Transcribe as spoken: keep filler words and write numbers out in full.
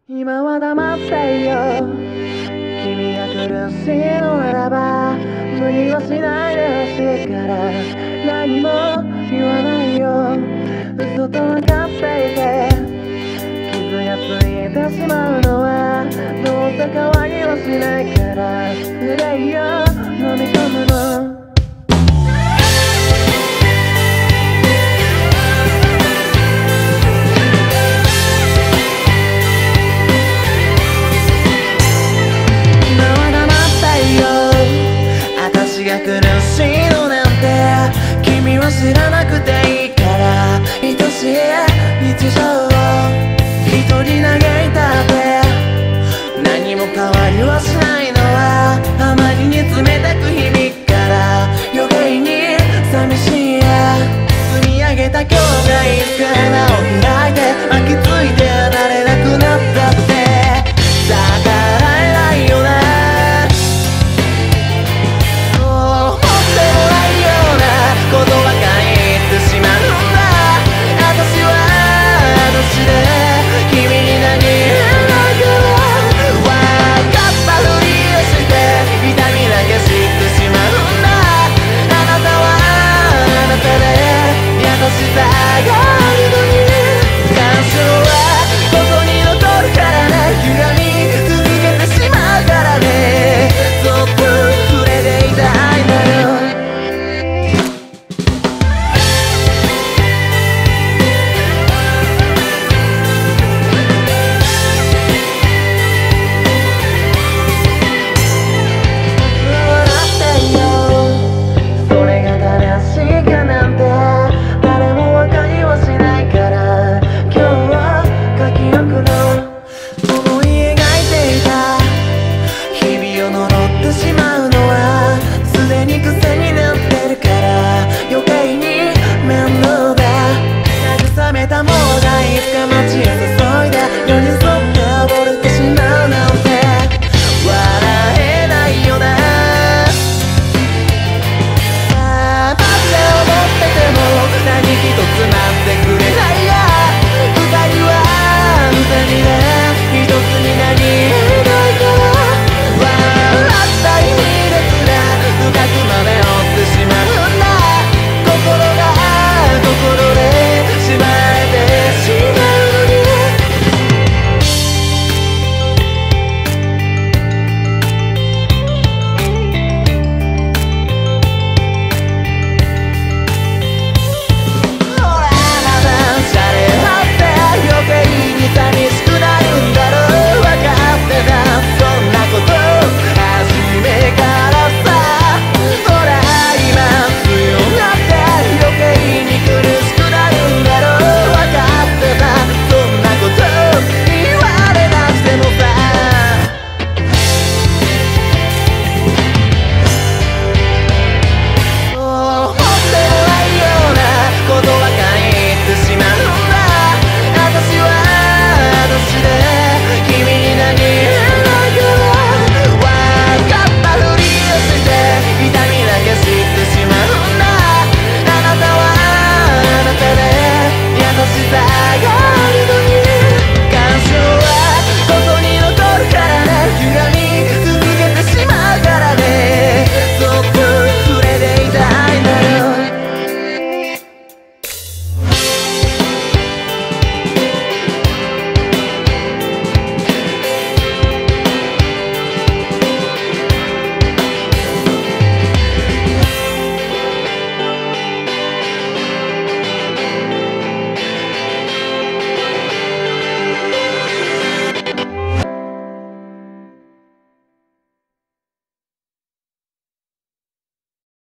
今は黙ってよ。君が苦しいのならば無理はしないでほしいから何も言わないよ。嘘と分かっていて傷がついてしまうのはどうせ可愛いはしないからそれいいよ飲み込むの。苦しいのなんて君は知らなくていいから愛しい日常を一人嘆いたって何も変わりはしないのはあまりに冷たく響くから余計に寂しいや。積み上げた今日がいつか穴を開いて巻きついてなれなくなったって逆らえないよな。言葉が言ってしまうんだ。私は私で君に何言えないから分かったふりをして痛みだけ知ってしまうんだ。あなたはあなたで優しさがあるのに感傷はここに残るからね。歪み続けてしまうからね。そっと触れていたいんだよ。もうがいつか街へ注いで寄り添う